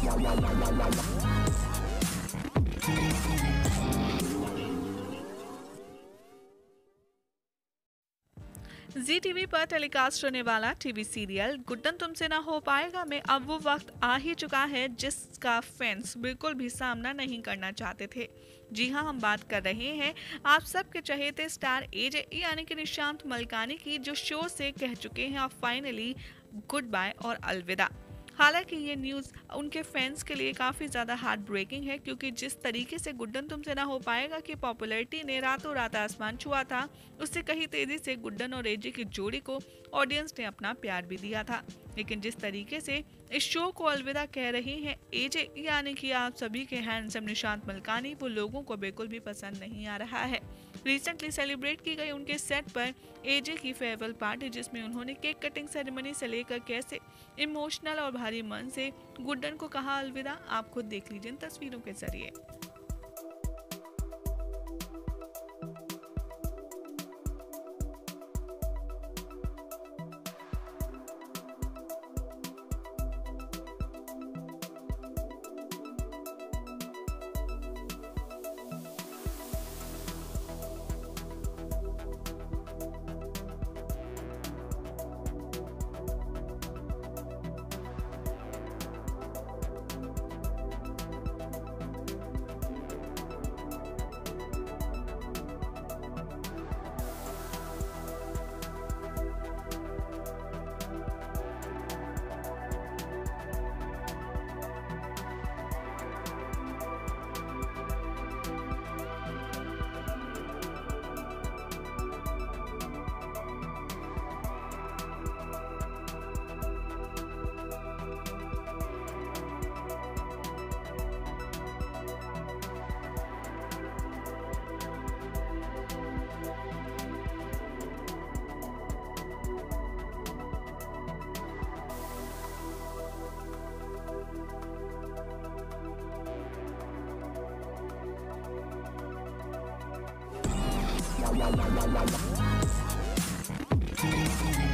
जी TV पर telecast होने वाला टीवी सीरियल गुड्डन तुमसे ना हो पाएगा में अब वो वक्त आ ही चुका है जिसका फैंस बिल्कुल भी सामना नहीं करना चाहते थे। जी हाँ, हम बात कर रहे हैं आप सबके चहेते स्टार एजे यानी कि निशांत मलकानी की, जो शो से कह चुके हैं अब फाइनली गुड बाय और अलविदा। हालांकि ये न्यूज़ उनके फैंस के लिए काफ़ी ज़्यादा हार्ट ब्रेकिंग है, क्योंकि जिस तरीके से गुड्डन तुमसे ना हो पाएगा की पॉपुलैरिटी ने रातों रात आसमान छुआ था, उससे कहीं तेज़ी से गुड्डन और एजे की जोड़ी को ऑडियंस ने अपना प्यार भी दिया था। लेकिन जिस तरीके से इस शो को अलविदा कह रहे हैं एजे यानी कि आप सभी के हैंडसम निशांत मलकानी, वो लोगों को बिल्कुल भी पसंद नहीं आ रहा है। रिसेंटली सेलिब्रेट की गई उनके सेट पर एजे की फेयरवेल पार्टी, जिसमें उन्होंने केक कटिंग सेरेमनी से लेकर कैसे इमोशनल और भारी मन से गुड्डन को कहा अलविदा, आप खुद देख लीजिए इन तस्वीरों के जरिए। La la la la la la.